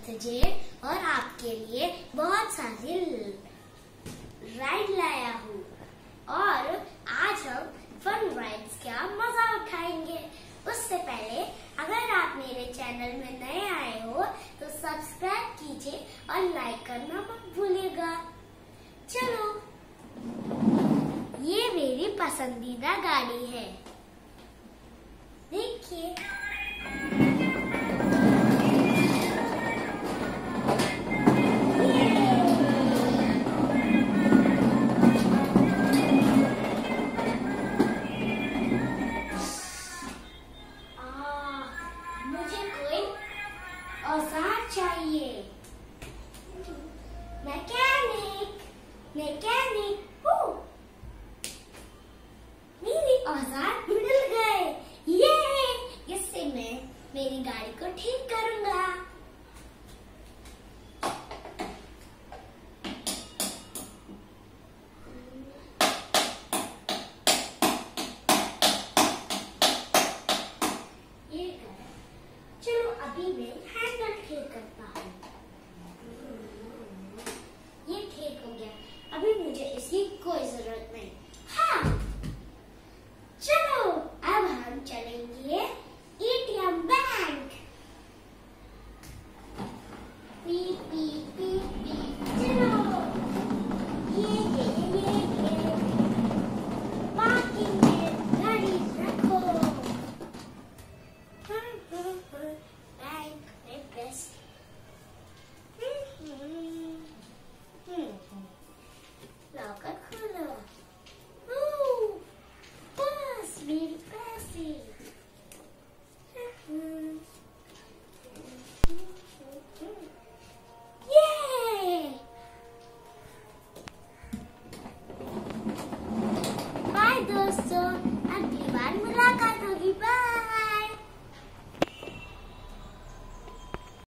तुझे और आपके लिए बहुत सारी राइड लाया हूँ और आज हम फन राइड्स का मजा उठाएंगे। उससे पहले अगर आप मेरे चैनल में नए आए हो तो सब्सक्राइब कीजिए और लाइक करना मत भूलिएगा। चलो, ये मेरी पसंदीदा गाड़ी है, देखिए। मुझे कोई औजार चाहिए। मैकेनिक हूँ। मेरे औजार मिल गए। ये इससे मैं मेरी गाड़ी को ठीक करूंगा। चलो अभी मैं हैंडल ठीक करता हूँ। ये ठीक हो गया। अभी मुझे इसकी कोई जरूरत नहीं। हाँ, चलो अब हम चलेंगे एटीएम बैंक। पी पी पी पी। चलो ये पार्किंग में गाड़ी रखो। बैंक में पैसे। लॉकर खोलो। बस मेरे पैसे। ये बाय दोस्तों, अगली बार